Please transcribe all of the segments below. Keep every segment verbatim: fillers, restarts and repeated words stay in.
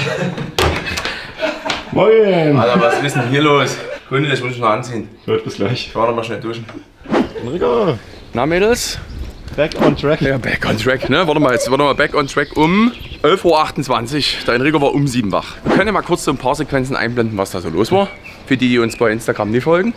Moin! Alter, was ist denn hier los? Hunde, das muss ich noch anziehen. Gut, bis gleich. Ich war noch mal schnell duschen. Enrico! Na Mädels? Back on track. Ja, back on track, ne? Warte mal, jetzt warte mal, back on track um elf Uhr achtundzwanzig. Der Enrico war um sieben wach. Wir können ja mal kurz so ein paar Sequenzen einblenden, was da so los war. Für die, die uns bei Instagram nicht folgen.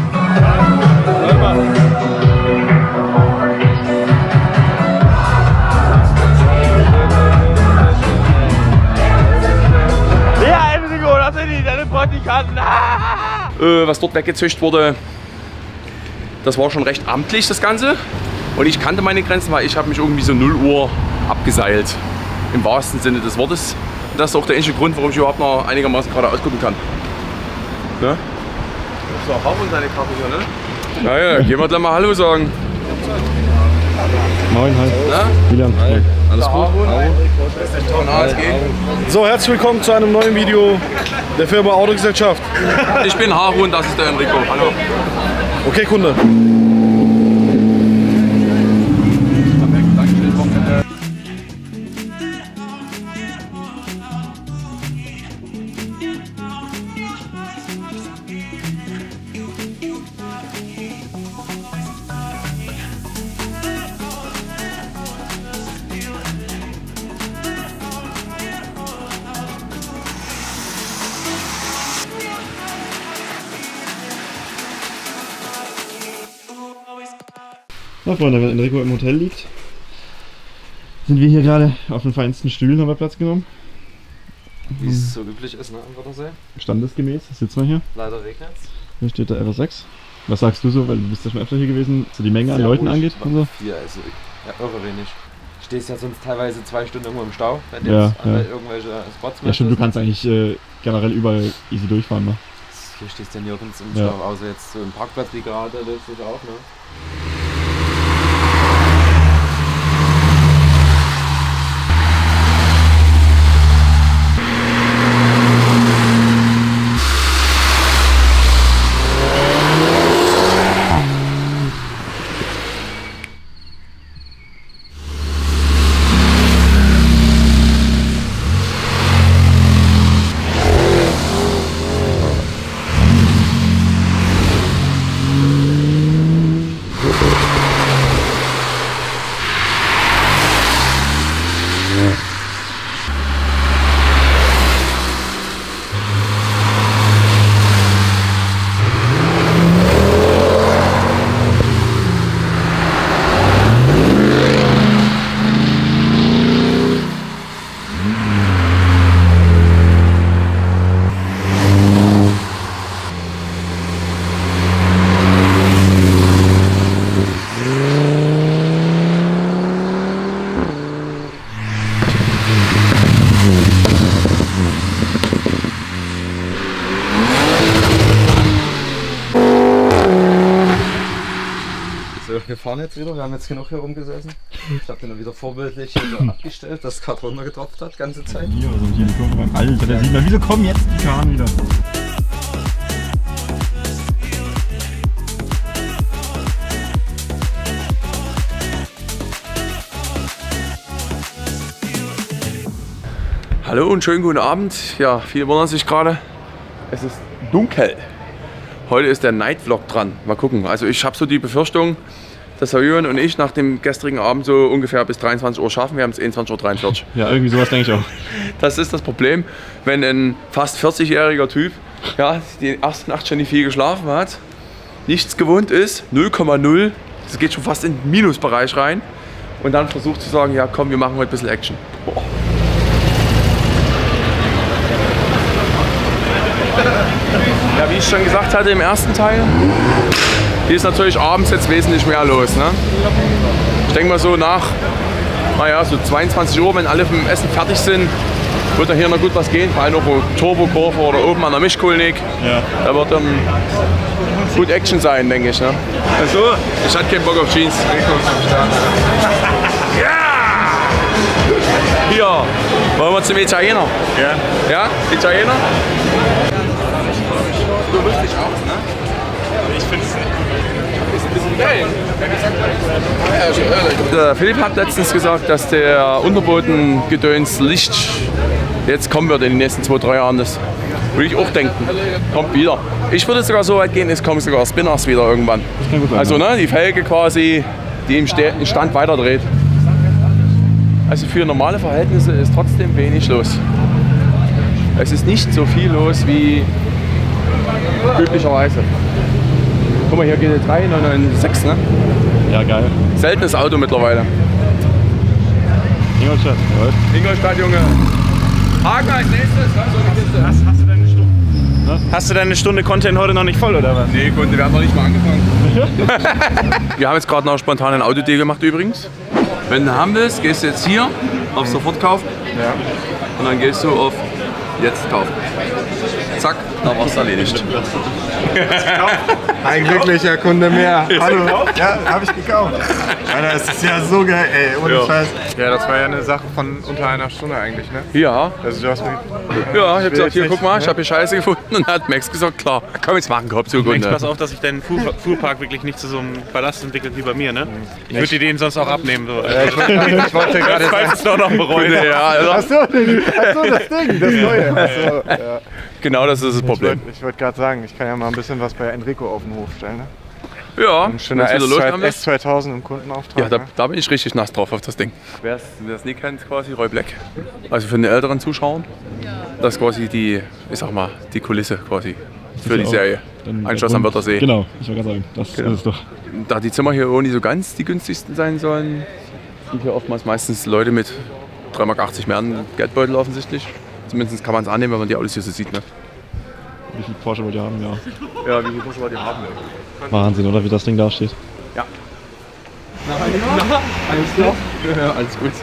Ja, Enrico, das sind die, deine Praktikanten. Äh, was dort weggezischt wurde, das war schon recht amtlich, das Ganze. Und ich kannte meine Grenzen, weil ich habe mich irgendwie so null Uhr abgeseilt. Im wahrsten Sinne des Wortes. Und das ist auch der einzige Grund, warum ich überhaupt noch einigermaßen gerade ausgucken kann. Ne? Das ist doch Harun seine Karte hier, ne? Naja, gehen wir gleich mal Hallo sagen. Moin, hi. Na? William. Hi. Alles gut? Na, es geht. So, herzlich willkommen zu einem neuen Video der Firma Autogesellschaft. Ich bin Harun, das ist der Enrico. Hallo. Okay, Kunde. Na Freunde, wenn Enrico im Hotel liegt, sind wir hier gerade auf den feinsten Stühlen, haben wir Platz genommen. Wie es so üblich ist, ne, am Wörthersee. Standesgemäß, sitzen wir hier. Leider regnet's. Hier steht der R S sechs. Was sagst du so, weil du bist ja schon öfter hier gewesen, was so die Menge an Sehr Leuten ruhig, angeht? aber Und so? Vier, also ja, irre wenig. Stehst ja sonst teilweise zwei Stunden irgendwo im Stau, wenn Ja, jetzt ja. irgendwelche Spots Ja stimmt, du möchtest. kannst eigentlich äh, generell überall easy durchfahren, ne? Hier stehst du ja nirgends im Ja. Stau, außer jetzt so im Parkplatz wie gerade, löst sich auch, ne? So, wir fahren jetzt wieder, wir haben jetzt genug hier rumgesessen. Ich habe den dann wieder vorbildlich hier so abgestellt, dass es gerade runtergetropft hat, ganze Zeit. Hier, also hier die Kurve beim Alter, der sieht mal, wieso kommen jetzt die Kahn wieder? Hallo und schönen guten Abend. Ja, viele wundern sich gerade. Es ist dunkel. Heute ist der Night Vlog dran. Mal gucken. Also ich habe so die Befürchtung, dass Herr Jürgen und ich nach dem gestrigen Abend so ungefähr bis dreiundzwanzig Uhr schaffen. Wir haben es einundzwanzig Uhr dreiundvierzig. Ja, irgendwie sowas denke ich auch. Das ist das Problem, wenn ein fast vierzigjähriger Typ, ja, die erste Nacht schon nicht viel geschlafen hat, nichts gewohnt ist, null Komma null, das geht schon fast in den Minusbereich rein und dann versucht zu sagen, ja komm, wir machen heute ein bisschen Action. Boah. Ja, wie ich schon gesagt hatte im ersten Teil, hier ist natürlich abends jetzt wesentlich mehr los. Ne? Ich denke mal so nach, naja, so zweiundzwanzig Uhr, wenn alle vom Essen fertig sind, wird da hier noch gut was gehen. Vor allem noch Turbokurve oder oben an der Mischkulnik. Ja. Da wird dann gut Action sein, denke ich. Ne? Also, ich hatte keinen Bock auf Jeans. Ja! Hier, wollen wir zum Italiener? Ja. Ja, Italiener? Du lustig aus, ne? Ich finde es nicht. Ist ein bisschen Der Philipp hat letztens gesagt, dass der Unterbodengedöns Licht jetzt kommen wird in den nächsten zwei, drei Jahren. Das würde ich auch denken. Kommt wieder. Ich würde sogar so weit gehen, es kommen sogar Spinners wieder irgendwann. Das kann gut sein, also ja. ne, die Felge quasi, die im Stand weiterdreht. Also für normale Verhältnisse ist trotzdem wenig los. Es ist nicht so viel los wie üblicherweise. Guck mal, hier G T drei neun neun sechs, ne? Ja, geil. Seltenes Auto mittlerweile. Ingolstadt, jawohl. Ingolstadt, Junge. Hagen als nächstes. Hast, hast, du deine Stunde, hast du deine Stunde Content heute noch nicht voll, oder was? Nee, Kunde, wir haben noch nicht mal angefangen. Wir haben jetzt gerade noch spontan ein Autodeal gemacht übrigens. Wenn du haben willst, gehst du jetzt hier auf Sofort kaufen. Ja. Und dann gehst du auf Jetzt kaufen. Zack, da war's erledigt. Ein glücklicher Kunde mehr. Hallo. Ja, habe ich gekauft. Alter, das ist ja so geil, ey. Ohne Ja. Scheiß. Ja, das war ja eine Sache von unter einer Stunde eigentlich, ne? Ja, Also du hast mir ja, ich hab gesagt, hier jetzt guck mal, ich nicht, habe hier Scheiße gefunden und hat Max gesagt, klar, komm jetzt machen, Kopf zu Max, Kunde. pass auf, dass sich dein Fuhr- Fuhrpark wirklich nicht zu so einem Ballast entwickelt wie bei mir, ne? Ich würde dir den sonst auch abnehmen. So. Ja, ich, wollte, ich wollte gerade Falls sagen, es doch noch bereuen. Ja, also, Achso, Achso, das Ding, das Neue. Achso, ja. genau das ist das ich Problem. wollte wollt gerade sagen, ich kann ja mal ein bisschen was bei Enrico auf den Hof stellen, ne? Ja, Ein schöner wenn's wieder losgegangen S ist. zweitausend im Kundenauftrag. Ja, da, ne? da bin ich richtig nass drauf auf das Ding. Wer es nie kennt, quasi Roy Black. Also für den älteren Zuschauern. Das ist quasi die, ich sag mal, die Kulisse quasi für die ja auch Serie. dann Ein Schloss der am Grund- Wörthersee. Genau, ich wollte gerade sagen, das Genau. ist es doch. Da die Zimmer hier auch nicht so ganz die günstigsten sein sollen, sind hier oftmals meistens Leute mit drei Mark achtzig mehr an Geldbeutel offensichtlich. Zumindest kann man es annehmen, wenn man die Autos hier so sieht. Ne? Wie viel Porsche wollt ihr haben? Ja. Ja, wie viel Porsche wollt ihr haben? Wahnsinn, oder wie das Ding da steht. Ja. Alles klar? Ja, alles gut.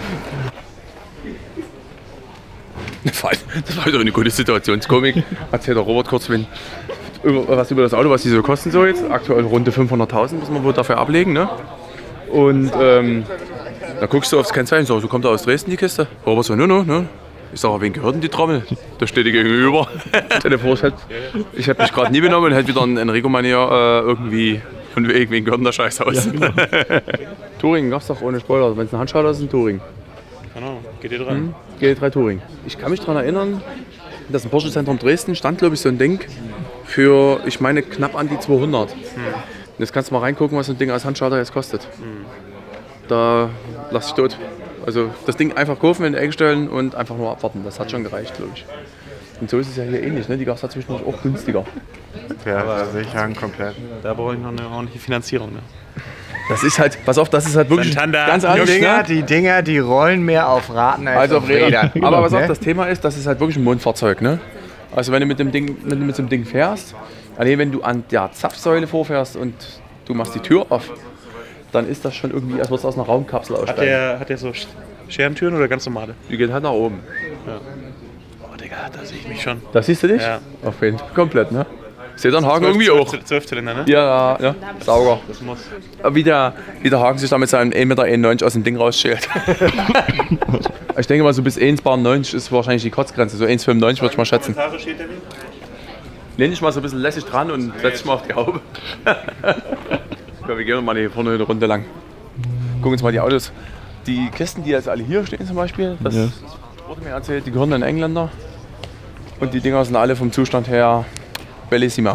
Das war, das war wieder eine gute Situationskomik. Erzählt der Robert kurz wenn, über, was über das Auto, was die so kosten so jetzt. Aktuell rund fünfhunderttausend müssen wir wohl dafür ablegen. Ne? Und ähm, da guckst du aufs Kennzeichen, so, so kommt er aus Dresden die Kiste. Robert so, no, no, no. Ich sage, wen gehört denn die Trommel? Da steht die gegenüber. Stell dir vor, ich hätte ich hätt mich gerade nie benommen und hätte wieder einen Enrico-Manier äh, irgendwie von wegen, wen gehört denn der Scheiß aus? Ja, genau. Touring gab's doch ohne Spoiler. Wenn es eine Handschalter ist, ist ein Touring. Genau, geht ihr dran? G T drei Touring. Ich kann mich daran erinnern, dass im Porsche-Zentrum Dresden stand, glaube ich, so ein Ding für, ich meine, knapp an die zweihundert. Hm. Jetzt kannst du mal reingucken, was so ein Ding als Handschalter jetzt kostet. Hm. Da lass ich tot. Also das Ding einfach kaufen, in die Ecke stellen und einfach nur abwarten. Das hat schon gereicht, glaube ich. Und so ist es ja hier ähnlich. Ne? Die gab es zwischendurch auch günstiger. Ja, da sehe ich Hagen komplett. Da brauche ich noch eine ordentliche Finanzierung. Ne? Das ist halt, pass auf, das ist halt wirklich Santander. ganz Die anders. Dinger, Ne? die Dinger, die rollen mehr auf Raten als Also auf auf Rädern. Rädern. Aber was auch Ne? das Thema ist, das ist halt wirklich ein Mondfahrzeug. Ne? Also wenn du mit dem Ding, wenn du mit so einem Ding fährst, also wenn du an der Zapfsäule vorfährst und du machst die Tür auf, dann ist das schon irgendwie, als würdest du aus einer Raumkapsel Hat aussteigen. der, hat der so Scherentüren oder ganz normale? Die geht halt nach oben. Oh Digga, da sehe ich mich schon. Das siehst du dich? Ja. Auf jeden Fall. Komplett, ne? Seht ihr den Haken irgendwie auch? Zwölfzylinder, ne? Ja, ja, Sauger. Das muss. Wie der, wie der Haken sich da mit seinem ein Meter einundneunzig aus dem Ding rausschält. Ich denke mal, so bis eins Komma neunzig ist wahrscheinlich die Kotzgrenze. So eins Komma fünfundneunzig würde ich mal schätzen. Kommentare steht der nicht? Lehn dich mal so ein bisschen lässig dran und setz dich mal auf die Haube. Komm, wir gehen mal hier vorne eine Runde lang. Gucken uns mal die Autos. Die Kisten, die jetzt alle hier stehen zum Beispiel, das Ja. wurde mir erzählt, die gehören an Engländer. Und die Dinger sind alle vom Zustand her bellissima.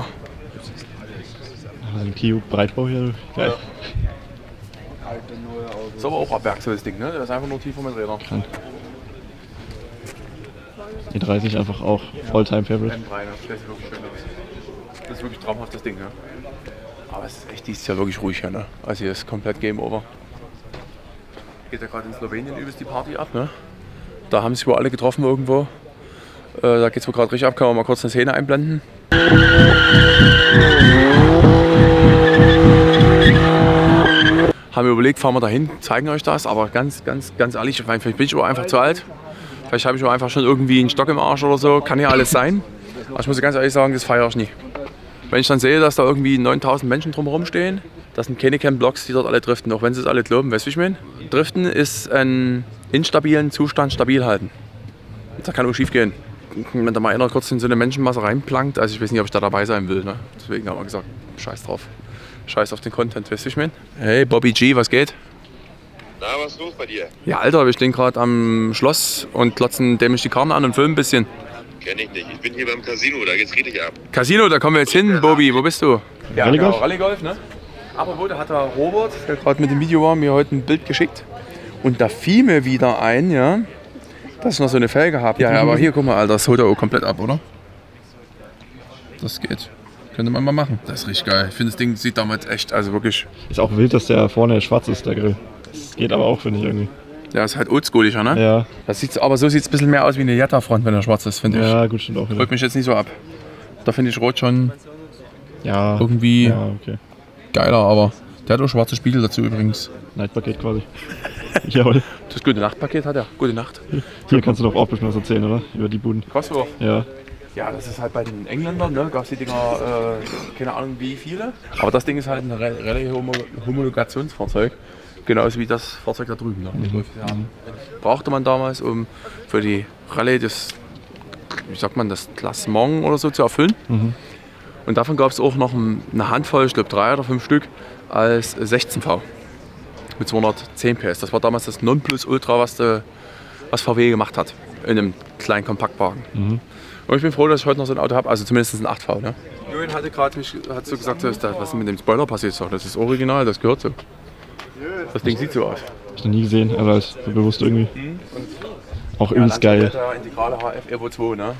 Ein Kia Breitbau hier. Geil. Das ist aber auch Abwerk, so das Ding, ne? Das ist einfach nur tiefer mit Rädern. E dreißig einfach auch All-Time-Favorite. M drei, ne? Das sieht wirklich schön aus. Das ist wirklich traumhaft, das Ding, ne? Aber es ist echt dieses Jahr wirklich ruhig hier, ne? Also hier ist komplett Game Over. Geht ja gerade in Slowenien übelst die Party ab, ne? Da haben sich wohl alle getroffen irgendwo. Äh, da geht's wohl gerade richtig ab, kann man mal kurz eine Szene einblenden. Haben wir überlegt, fahren wir dahin, zeigen euch das, aber ganz, ganz, ganz ehrlich, vielleicht bin ich auch einfach zu alt. Vielleicht habe ich auch einfach schon irgendwie einen Stock im Arsch oder so, kann ja alles sein. Aber ich muss ganz ehrlich sagen, das feiere ich nie. Wenn ich dann sehe, dass da irgendwie neuntausend Menschen drumherum stehen, das sind keine Cam-Blocks, die dort alle driften, auch wenn sie es alle glauben, weißt du, wie ich meine? Driften ist einen instabilen Zustand stabil halten. Da kann auch schief gehen. Wenn da mal einer kurz in so eine Menschenmasse reinplankt, also ich weiß nicht, ob ich da dabei sein will. Ne? Deswegen haben wir gesagt, scheiß drauf. Scheiß auf den Content, weißt du, ich mein? Hey, Bobby G, was geht? Na, was ist los bei dir? Ja, Alter, wir stehen gerade am Schloss und klotzen dämlich die Karten an und filmen ein bisschen. Kenn ich nicht. Ich bin hier beim Casino, da geht's richtig ab. Casino, da kommen wir jetzt hin. Bobby, wo bist du? Ja, Rallye-Golf? genau, Rallye-Golf, ne? Aber wo, da hat der Robert, der gerade mit dem Video war, mir heute ein Bild geschickt. Und da fiel mir wieder ein, ja, dass ich noch so eine Felge habe. Ja, ja, aber hier, guck mal, Alter, das holt er auch komplett ab, oder? Das geht. Könnte man mal machen. Das ist richtig geil. Ich finde, das Ding sieht damit echt, also wirklich... Ist auch wild, dass der vorne schwarz ist, der Grill. Das geht aber auch, finde ich irgendwie. Ja, ist halt oldschooliger, ne? Ja. Das sieht's, aber so sieht es ein bisschen mehr aus wie eine Jetta-Front, wenn er schwarz ist, finde ich. Ja, gut, stimmt auch wieder. Holt mich jetzt nicht so ab. Da finde ich Rot schon Ja. irgendwie Ja, okay. geiler, aber der hat auch schwarze Spiegel dazu übrigens. Nightpaket quasi. Jawohl. Das gute Nachtpaket hat er. Gute Nacht. Hier kannst du doch auch ein bisschen was erzählen, oder? Über die Buden. Kosovo. Ja. Ja, das ist halt bei den Engländern, ne? Gab es die Dinger, äh, keine Ahnung wie viele. Aber das Ding ist halt ein Re- Rallye-Homologationsfahrzeug. Genauso wie das Fahrzeug da drüben. Ne? Mhm. Ja. Brauchte man damals, um für die Rallye das, wie sagt man, das Klassement oder so zu erfüllen. Mhm. Und davon gab es auch noch eine Handvoll, ich glaube drei oder fünf Stück, als sechzehn V. Mit zweihundertzehn P S. Das war damals das Nonplusultra, was, de, was V W gemacht hat. In einem kleinen Kompaktwagen. Mhm. Und ich bin froh, dass ich heute noch so ein Auto habe, also zumindest ein acht V. Ne? Julian hatte gerade hat so gesagt, was ist mit dem Spoiler passiert. Das ist original, das gehört so. Das Ding sieht so aus. Hab ich noch nie gesehen, also halt so bewusst irgendwie. Mhm. Auch übelst geil. Der integrale H F Evo zwei, ne?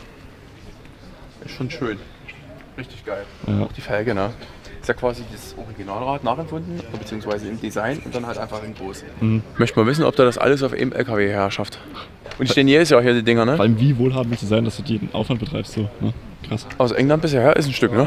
Ist schon schön. Richtig geil. Ja. Auch die Felge, ne? Ist ja quasi das Originalrad nachempfunden, beziehungsweise im Design und dann halt einfach in groß. Mhm. Ich möchte mal wissen, ob der das alles auf einem L K W her schafft. Und stehen jedes Jahr hier die Dinger, ne? Vor allem wie wohlhabend willst du sein, dass du den Aufwand betreibst, so, ne? Krass. Aus England bisher her ist ein Stück, ne?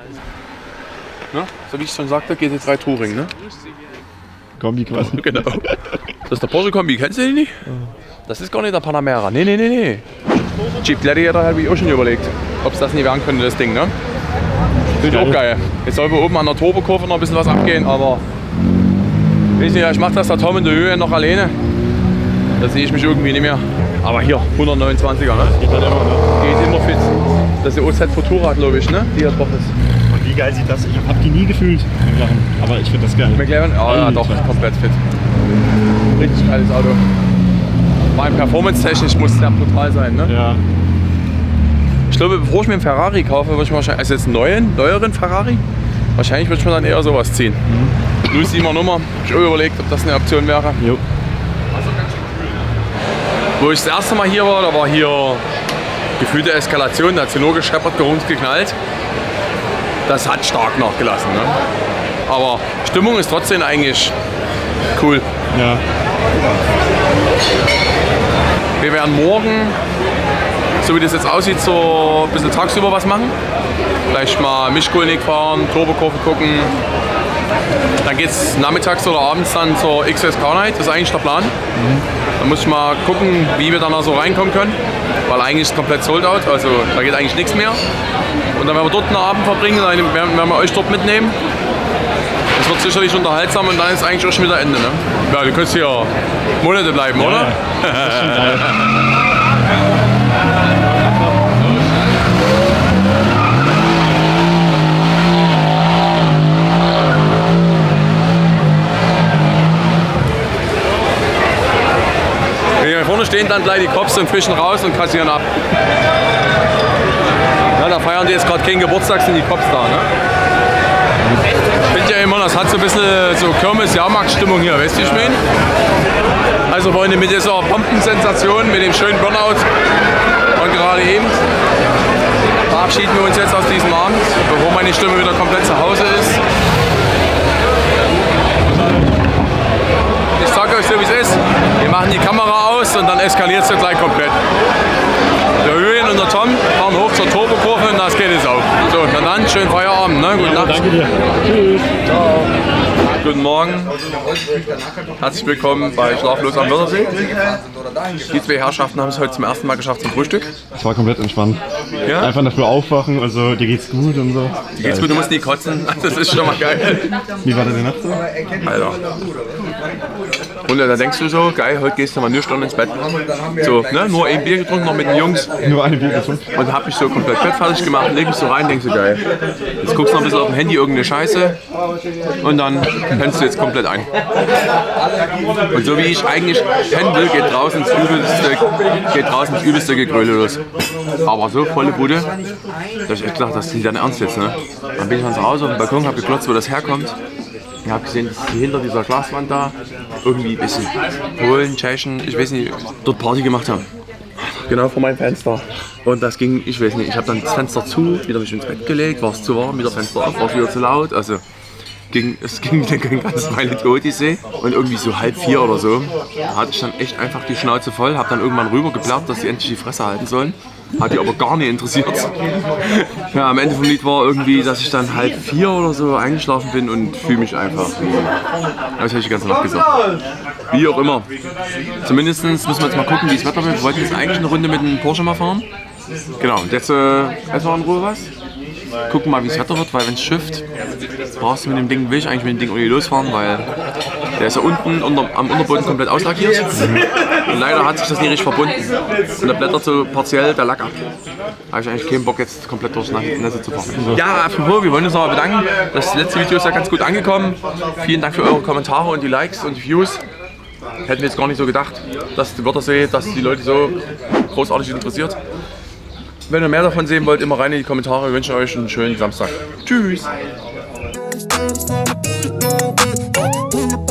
Ja. Ne? So wie ich schon sagte, G T drei Touring, ne? Kombi quasi. Genau. Das ist der Porsche Kombi, kennst du den nicht? Das ist gar nicht der Panamera. Nee, nee, nee, nee. Jeep Gladiator habe ich auch schon überlegt, ob es das nicht werden könnte, das Ding, ne? Finde ich auch geil. Jetzt soll oben an der Turbokurve noch ein bisschen was abgehen, aber weiß nicht, ich mache das da Tom in der Höhe noch alleine. Da sehe ich mich irgendwie nicht mehr. Aber hier, hundertneunundzwanziger, ne? Geht halt immer, ne? Geht immer fit. Das ist die O Z Futura, glaube ich, ne? Die hier drauf ist. Und wie geil sieht das? Ich hab die nie gefühlt, McLaren. Aber ich finde das geil. McLaren? Oh, ja, doch, komplett fit. Richtig geiles Auto. Vor allem performance-technisch muss der brutal sein, ne? Ja. Ich glaube, bevor ich mir einen Ferrari kaufe, würde ich mir wahrscheinlich, also jetzt einen neuen, neueren Ferrari, wahrscheinlich würde ich mir dann eher sowas ziehen. Mhm. null sieben Nummer, habe ich auch überlegt, ob das eine Option wäre. Jo. Wo ich das erste Mal hier war, da war hier gefühlte Eskalation, da hat sie nur gescheppert, gerumst, geknallt. Das hat stark nachgelassen, ne? Aber Stimmung ist trotzdem eigentlich cool. Ja. Wir werden morgen, so wie das jetzt aussieht, so ein bisschen tagsüber was machen. Vielleicht mal Mischkolnik fahren, Turbokurve gucken. Dann geht es nachmittags oder abends dann zur X S Car Night, das ist eigentlich der Plan. Mhm. Da muss ich mal gucken, wie wir dann da so reinkommen können. Weil eigentlich ist es komplett sold out, also da geht eigentlich nichts mehr. Und dann werden wir dort einen Abend verbringen, dann werden wir euch dort mitnehmen. Das wird sicherlich unterhaltsam und dann ist eigentlich auch schon wieder Ende. Ne? Ja, du kannst hier Monate bleiben, ja, oder? Das ist schon geil. Wenn wir hier vorne stehen, dann gleich die Cops und fischen raus und kassieren ab. Ja, da feiern die jetzt gerade keinen Geburtstag, sind die Cops da. Ne? Ich finde ja immer, das hat so ein bisschen so Kirmes-Jahrmarkt-Stimmung hier, weißt du, ich meine? Also Freunde, mit dieser Pompensensation, mit dem schönen Burnout und gerade eben verabschieden wir uns jetzt aus diesem Abend, bevor meine Stimme wieder komplett zu Hause ist. Ich sage euch so, wie es ist. Wir machen die Kamera aus und dann eskaliert es gleich komplett. Der Julian und der Tom fahren hoch zur Turbokurve und das geht jetzt auch. So, na dann, schönen Feierabend, ne? Gute Nacht. Danke dir. Tschüss. Ciao. Guten Morgen. Herzlich willkommen bei Schlaflos am Wörthersee. Die zwei Herrschaften haben es heute zum ersten Mal geschafft zum Frühstück. Es war komplett entspannt. Ja? Einfach dafür aufwachen, also dir geht's gut und so. Dir geht's gut, du musst nie kotzen. Das ist schon mal geil. Wie war deine Nacht so? Alter. Und dann denkst du so, geil, heute gehst du mal nüchtern ins Bett. So, ne, nur ein Bier getrunken, noch mit den Jungs. Nur ein Bier getrunken. Und hab mich so komplett bettfertig gemacht, leg mich so rein, denkst du, geil. Jetzt guckst du noch ein bisschen auf dem Handy irgendeine Scheiße und dann pennst du jetzt komplett ein. Und so wie ich eigentlich pennen will, geht draußen ins übelste, geht draußen ins übelste Gegröle los. Aber so volle Bude, dass ich echt gedacht, das ist nicht dein Ernst jetzt, ne? Dann bin ich dann zu Hause auf dem Balkon, hab geklotzt, wo das herkommt. Ich habe gesehen, dass die hinter dieser Glaswand da irgendwie ein bisschen Polen, Tschechen, ich weiß nicht, dort Party gemacht haben. Genau vor meinem Fenster. Und das ging, ich weiß nicht, ich habe dann das Fenster zu, wieder mich ins Bett gelegt, war es zu warm, wieder Fenster auf, war es wieder zu laut. Also ging, es ging dann ganz Weile die Odyssee. Und irgendwie so halb vier oder so hatte ich dann echt einfach die Schnauze voll, habe dann irgendwann rübergeplärrt, dass die endlich die Fresse halten sollen. Hat die aber gar nicht interessiert. Ja, am Ende vom Lied war irgendwie, dass ich dann halb vier oder so eingeschlafen bin und fühle mich einfach wie, das hätte ich die ganze Nacht gesagt. Wie auch immer. Zumindest müssen wir jetzt mal gucken, wie das Wetter wird. Wir wollten jetzt eigentlich eine Runde mit dem Porsche mal fahren. Genau, und jetzt äh, essen wir in Ruhe was. Gucken mal, wie das Wetter wird, weil wenn es schifft, brauchst du mit dem Ding, will ich eigentlich mit dem Ding irgendwie losfahren, weil der ist ja unten unter, am Unterboden komplett auslackiert. Und leider hat sich das nicht richtig verbunden. Und da blättert so partiell der Lack ab. Da habe ich eigentlich keinen Bock, jetzt komplett durch die Nässe zu fahren. Ja, apropos, wir wollen uns noch mal bedanken. Das letzte Video ist ja ganz gut angekommen. Vielen Dank für eure Kommentare und die Likes und die Views. Hätten wir jetzt gar nicht so gedacht, dass die Wörthersee, dass die Leute so großartig interessiert. Wenn ihr mehr davon sehen wollt, immer rein in die Kommentare. Wir wünschen euch einen schönen Samstag. Tschüss!